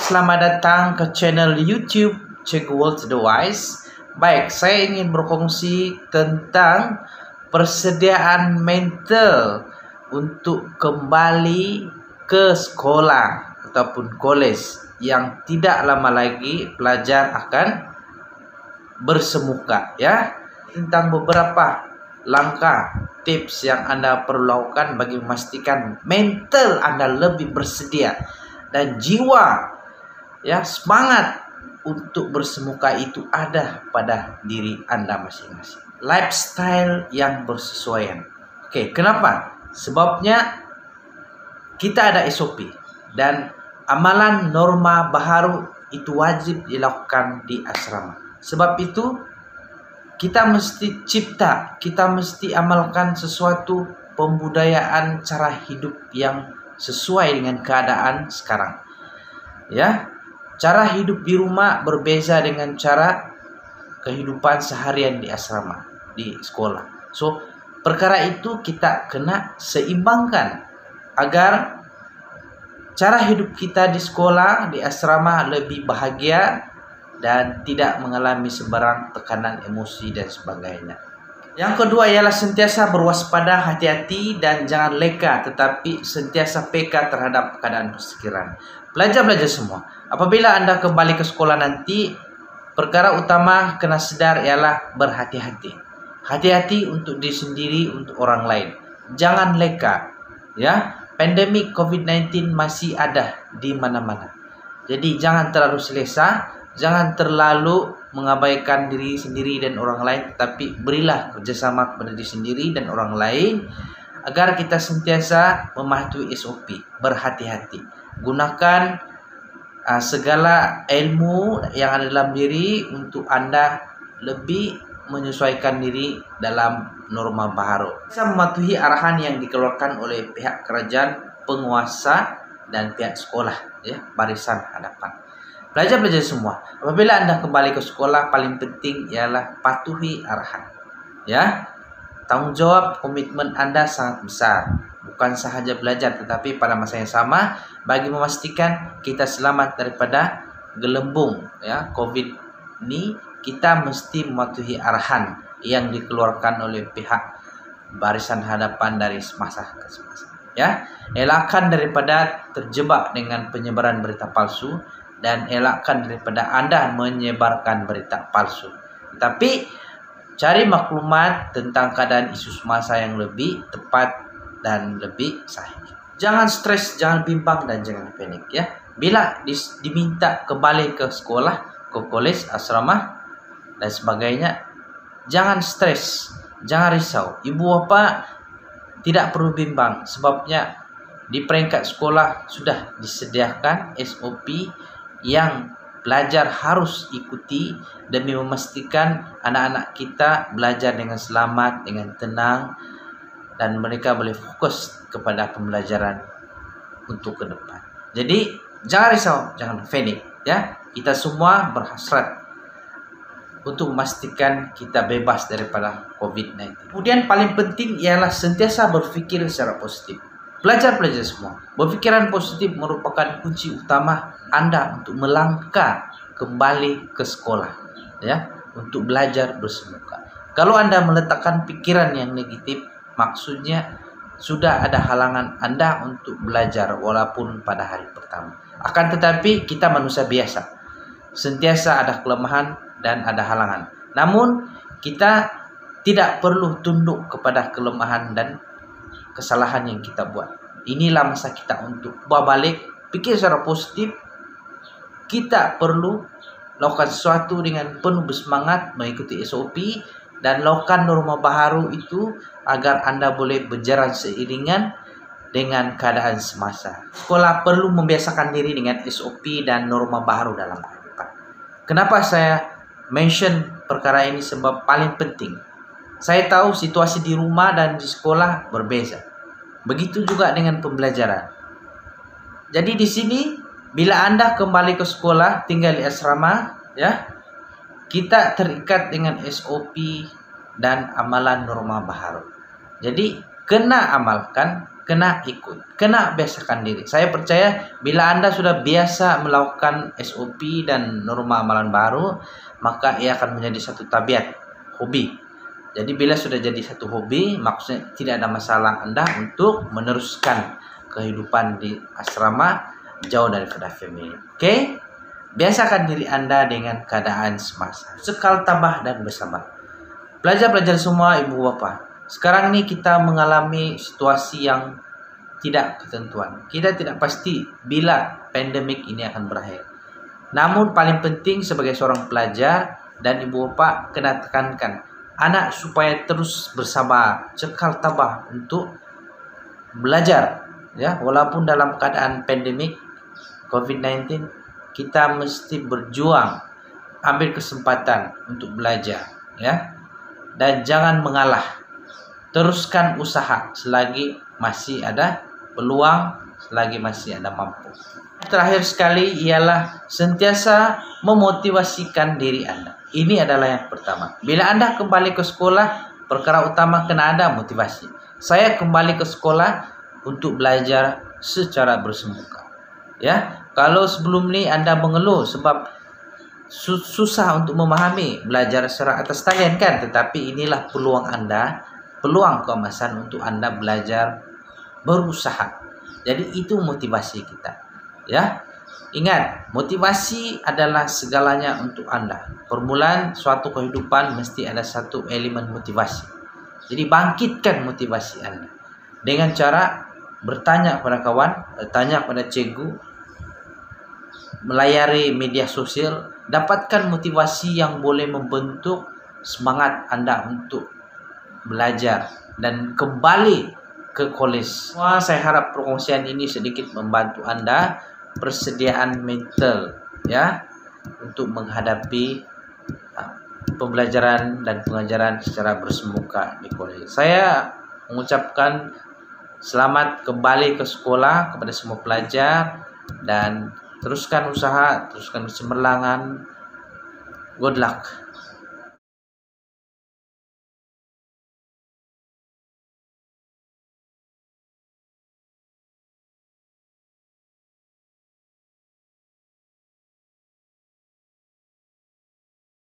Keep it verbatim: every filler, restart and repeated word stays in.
selamat datang ke channel YouTube Cikgu World The Wise. Baik, saya ingin berkongsi tentang persediaan mental untuk kembali ke sekolah ataupun kolej yang tidak lama lagi pelajar akan bersemuka, ya. Tentang beberapa langkah tips yang Anda perlu lakukan bagi memastikan mental Anda lebih bersedia dan jiwa, ya, semangat untuk bersemuka itu ada pada diri Anda masing-masing. Lifestyle yang bersesuaian. Oke, kenapa? Sebabnya kita ada S O P dan amalan norma baharu itu wajib dilakukan di asrama. Sebab itu kita mesti cipta, kita mesti amalkan sesuatu pembudayaan cara hidup yang sesuai dengan keadaan sekarang. Ya, cara hidup di rumah berbeza dengan cara kehidupan seharian di asrama, di sekolah. So, perkara itu kita kena seimbangkan agar cara hidup kita di sekolah, di asrama lebih bahagia dan tidak mengalami sebarang tekanan emosi dan sebagainya. Yang kedua ialah sentiasa berwaspada, hati-hati dan jangan leka, tetapi sentiasa peka terhadap keadaan persekitaran. Pelajar-pelajar semua, apabila Anda kembali ke sekolah nanti, perkara utama kena sedar ialah berhati-hati. Hati-hati untuk diri sendiri, untuk orang lain. Jangan leka, ya. Pandemik COVID sembilan belas masih ada di mana-mana. Jadi jangan terlalu selesa, jangan terlalu mengabaikan diri sendiri dan orang lain, tetapi berilah kerjasama kepada diri sendiri dan orang lain agar kita sentiasa mematuhi S O P, berhati-hati. Gunakan uh, segala ilmu yang ada dalam diri untuk Anda lebih menyesuaikan diri dalam norma baharu. Bisa mematuhi arahan yang dikeluarkan oleh pihak kerajaan, penguasa dan pihak sekolah, ya, barisan hadapan. Pelajar-pelajar semua, apabila Anda kembali ke sekolah, paling penting ialah patuhi arahan. Ya, tanggung jawab komitmen Anda sangat besar. Bukan sahaja belajar, tetapi pada masa yang sama bagi memastikan kita selamat daripada gelembung, ya, COVID ini, kita mesti mematuhi arahan yang dikeluarkan oleh pihak barisan hadapan dari semasa ke semasa. Ya, elakkan daripada terjebak dengan penyebaran berita palsu dan elakkan daripada Anda menyebarkan berita palsu. Tapi cari maklumat tentang keadaan isu semasa yang lebih tepat dan lebih sahih. Jangan stres, jangan bimbang dan jangan panik, ya. Bila diminta kembali ke sekolah, ke kolej, asrama dan sebagainya, jangan stres, jangan risau. Ibu bapa tidak perlu bimbang, sebabnya di peringkat sekolah sudah disediakan S O P yang pelajar harus ikuti demi memastikan anak-anak kita belajar dengan selamat, dengan tenang, dan mereka boleh fokus kepada pembelajaran untuk ke depan. Jadi jangan risau, jangan panik, ya. Kita semua berhasrat untuk memastikan kita bebas daripada COVID sembilan belas. Kemudian paling penting ialah sentiasa berpikir secara positif. Pelajar-pelajar semua, berpikiran positif merupakan kunci utama Anda untuk melangkah kembali ke sekolah, ya, untuk belajar bersemuka. Kalau Anda meletakkan pikiran yang negatif, maksudnya sudah ada halangan Anda untuk belajar walaupun pada hari pertama. Akan tetapi kita manusia biasa, sentiasa ada kelemahan dan ada halangan. Namun kita tidak perlu tunduk kepada kelemahan dan kesalahan yang kita buat. Inilah masa kita untuk berbalik, pikir secara positif. Kita perlu lakukan sesuatu dengan penuh bersemangat, mengikuti S O P dan lakukan norma baharu itu agar Anda boleh berjalan seiringan dengan keadaan semasa. Sekolah perlu membiasakan diri dengan S O P dan norma baharu dalam kehidupan. Kenapa saya mention perkara ini? Sebab paling penting, saya tahu situasi di rumah dan di sekolah berbeza. Begitu juga dengan pembelajaran. Jadi di sini bila Anda kembali ke sekolah, tinggal di asrama, ya, kita terikat dengan S O P dan amalan norma baharu. Jadi kena amalkan kena ikut, kena biasakan diri. Saya percaya bila Anda sudah biasa melakukan S O P dan norma amalan baru, maka ia akan menjadi satu tabiat, hobi. Jadi bila sudah jadi satu hobi, maksudnya tidak ada masalah Anda untuk meneruskan kehidupan di asrama jauh daripada family. Oke? Okay? Biasakan diri Anda dengan keadaan semasa. Sekal tabah dan bersabar. Pelajar-pelajar semua, ibu bapak, sekarang ini kita mengalami situasi yang tidak ketentuan. Kita tidak pasti bila pandemik ini akan berakhir. Namun paling penting sebagai seorang pelajar dan ibu bapak kena tekankan anak supaya terus bersabar, cekal tabah untuk belajar. Ya, walaupun dalam keadaan pandemik covid sembilan belas, kita mesti berjuang, ambil kesempatan untuk belajar, ya, dan jangan mengalah. Teruskan usaha selagi masih ada peluang, selagi masih ada mampu. Terakhir sekali ialah sentiasa memotivasikan diri Anda. Ini adalah yang pertama. Bila Anda kembali ke sekolah, perkara utama kena ada motivasi. Saya kembali ke sekolah untuk belajar secara bersemuka. Ya, kalau sebelum ini Anda mengeluh sebab susah untuk memahami belajar secara atas talian kan, tetapi inilah peluang Anda, peluang keemasan untuk Anda belajar berusaha. Jadi itu motivasi kita. Ya, ingat, motivasi adalah segalanya untuk Anda. Permulaan suatu kehidupan mesti ada satu elemen motivasi. Jadi bangkitkan motivasi Anda dengan cara bertanya kepada kawan, bertanya kepada cikgu, melayari media sosial, dapatkan motivasi yang boleh membentuk semangat Anda untuk belajar dan kembali ke kolej. Wah, saya harap perkongsian ini sedikit membantu Anda persediaan mental, ya, untuk menghadapi uh, pembelajaran dan pengajaran secara bersemuka di kolej. Saya mengucapkan selamat kembali ke sekolah kepada semua pelajar dan teruskan usaha, teruskan cemerlangan. Good luck.